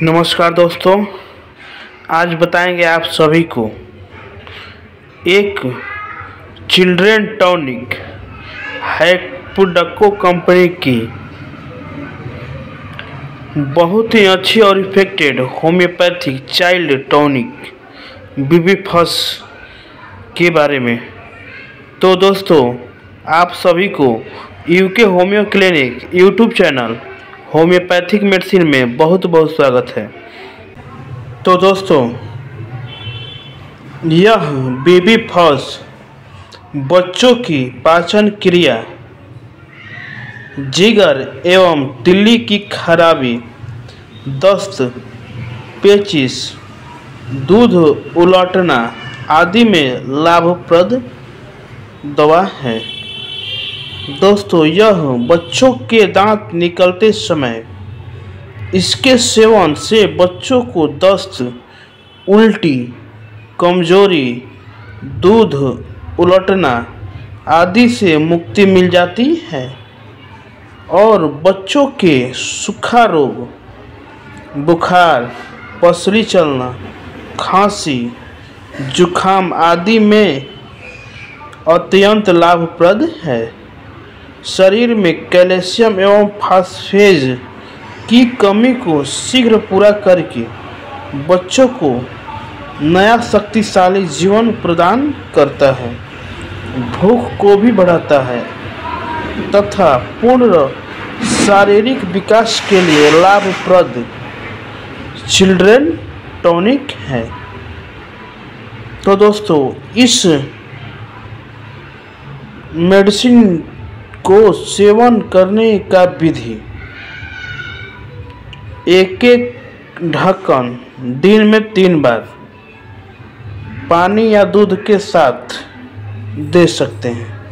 नमस्कार दोस्तों, आज बताएंगे आप सभी को एक चिल्ड्रेन टॉनिक हैप्डको कंपनी की बहुत ही अच्छी और effective homeopathic child tonic BB first के बारे में। तो दोस्तों, आप सभी को UK homeo clinic YouTube channel homeopathic medicine में बहुत बहुत स्वागत है। तो दोस्तों, यह बेबी फर्स्ट बच्चों की पाचन क्रिया, जिगर एवं तिल्ली की खराबी, दस्त, पेचिश, दूध उलटना आदि में लाभप्रद दवा है। दोस्तों, यह बच्चों के दांत निकलते समय इसके सेवन से बच्चों को दस्त, उल्टी, कमजोरी, दूध उलटना आदि से मुक्ति मिल जाती है और बच्चों के सूखा रोग, बुखार, पसली चलना, खांसी, जुखाम आदि में अत्यंत लाभप्रद है। शरीर में कैल्शियम एवं फास्फेज की कमी को शीघ्र पूरा करके बच्चों को नया शक्तिशाली जीवन प्रदान करता है, भूख को भी बढ़ाता है तथा पूर्ण शारीरिक विकास के लिए लाभप्रद चिल्ड्रेन टॉनिक है। तो दोस्तों, इस मेडिसिन को सेवन करने का विधि: एक ढक्कन दिन में 3 बार पानी या दूध के साथ दे सकते हैं।